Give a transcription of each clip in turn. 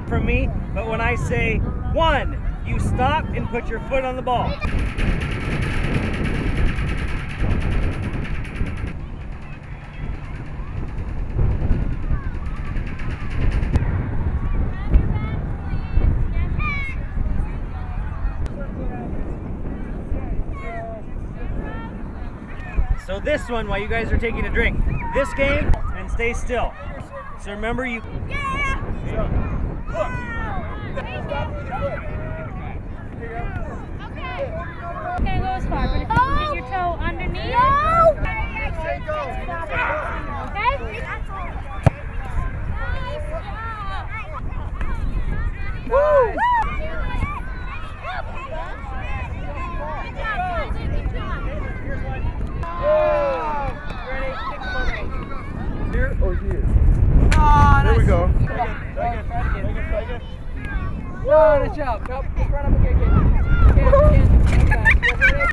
from me, but when I say 1, you stop and put your foot on the ball. So this one, while you guys are taking a drink, this game, and stay still. So remember you... Yeah! Okay. Okay, go as far, but if you can get your toe underneath... No! Okay? Woo! Here or here? Oh, there we go. Try again. No, nice job. Nope, just run up again. Again.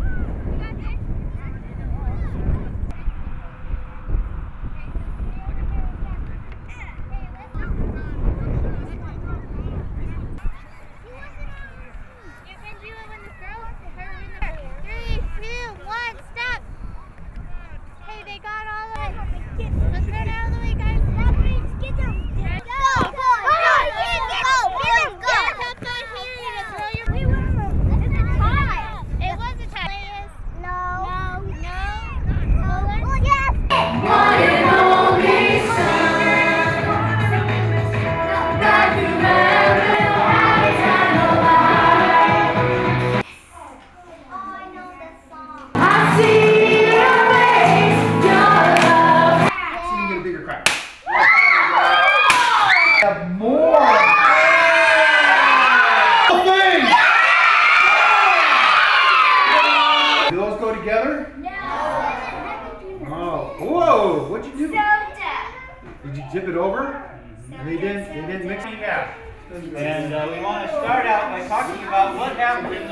Do those go together? No. Oh, whoa! What'd you do? Did you tip it over? And they didn't mix it? Yeah. And we want to start out by talking about what happened in the